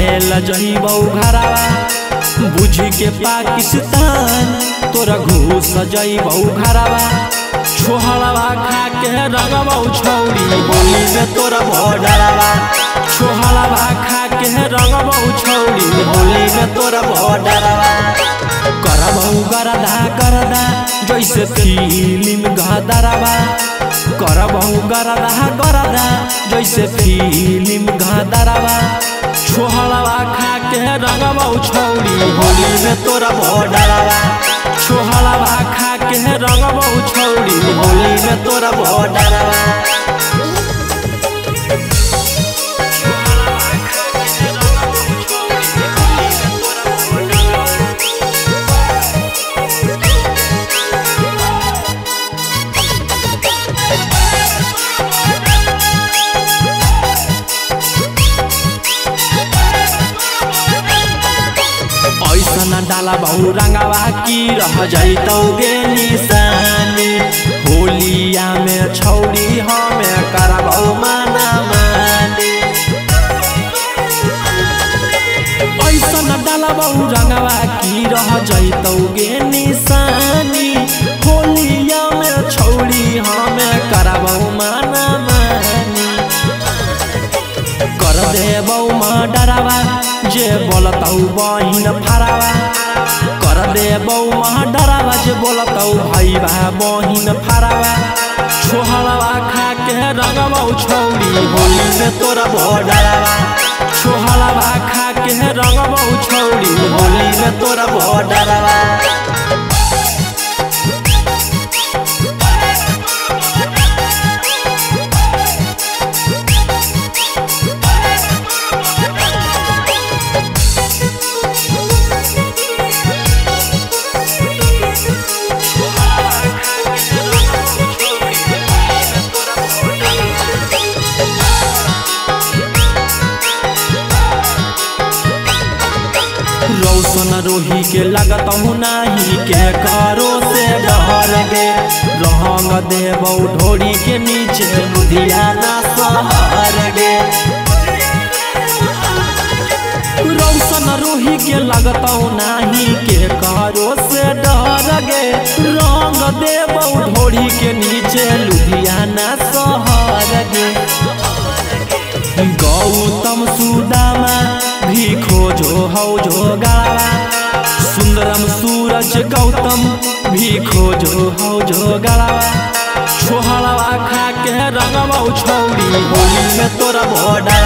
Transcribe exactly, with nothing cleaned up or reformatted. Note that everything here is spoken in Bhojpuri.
रहेला जइबौ घरवा बुझी के पाकिस्तान तोरा घूस जइबौ घरवा छोहलवा खा के रंगबौ छौरी होली में तोरा भोडरवा छोहलवा खा के रंगबौ छौरी होली में तोरा भोडरवा करबौ गरदा गरदा जैसे फिल्म गदरवा करबौ गरदा गरदा जैसे फिल्म गदरवा छोहलवा खा के रंगबौ छौरी होली में तोरा भोडरवा छोहलवा खा के रंगबौ छौरी होली में तोरा भोडरवा ऐसा डाला बहु रंगवा की रह जैतौ गे निशानी होलिया में छौरी हमें करबौ माना मानी ऐसा डाला बहु रंगवा की रह जैतौ गे निशानी होलिया में छौरी हमें करबौ माना मानी कर देबौ मर्डरवा जे बोलतौ बहिन फरावा कर देबौ मर्डरवा जे बोलतौ भैया बहिन फरावा छोहलवा खा के रंगबौ छौरी होली में तोरा भोडरवा छोहलवा खा के रंगबौ छौरी होली में तोरा भोडरवा रौशन रोही के लगतौ नाही के करो से डर गे रंग देबौ ढोरी के नीचे लुधियाना शहर गे रौशन रोही के लगतौ नाही के करो से डर गे रंग देबौ ढोरी के नीचे लुधियाना शहर गे गौतम सुदामा भी खोजो हौ जो गावा सुंदरम सूरज गौतम भी खोजो हौ जो गावा छोहलवा खा के रंगबौ छौरी होली में तोरा भोडा